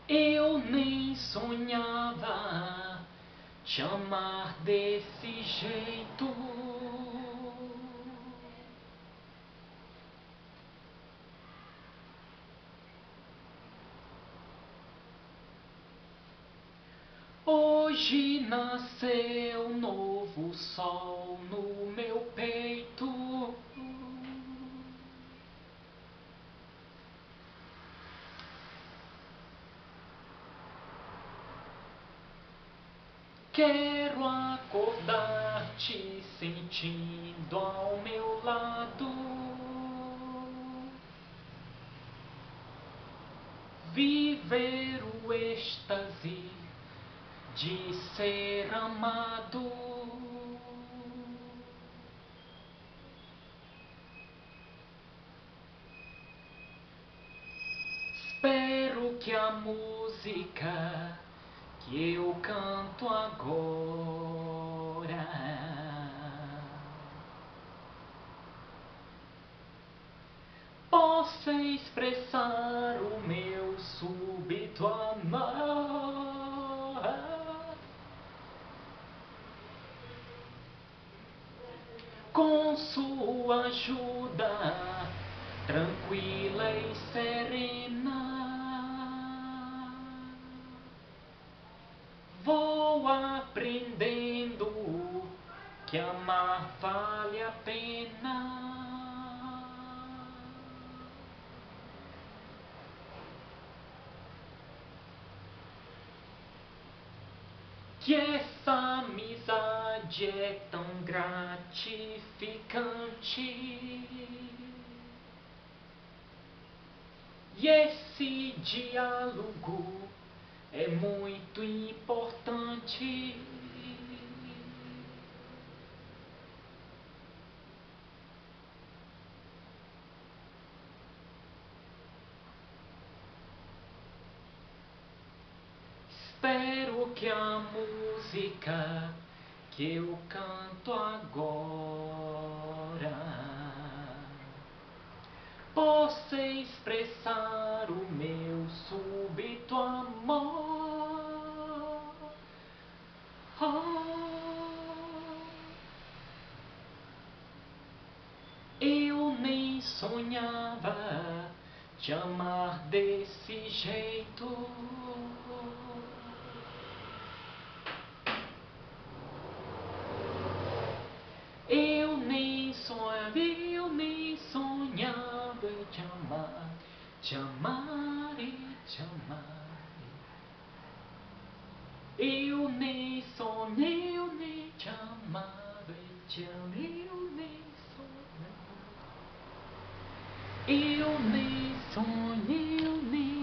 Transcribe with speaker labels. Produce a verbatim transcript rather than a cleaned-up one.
Speaker 1: Eu nem sonhava te amar desse jeito. Hoje nasceu um novo sol no meu peito. Quero acordar te sentindo ao meu lado, viver o êxtase de ser amado. Espero que a música que eu canto agora possa expressar o meu súbito amor. Com sua ajuda tranquila e serena, vou aprendendo que amar vale a pena. Que essa amizade é tão gratificante, e esse diálogo é muito importante. Espero que a música que eu canto agora possa expressar o meu súbito amor. Oh, eu nem sonhava te amar desse jeito. Eu nem sonhava, eu nem sonhava te amar, te amar e te amar. Eu nem sonhei, eu nem te amava e te amei, eu nem sonhava. Eu nem sonhei, eu nem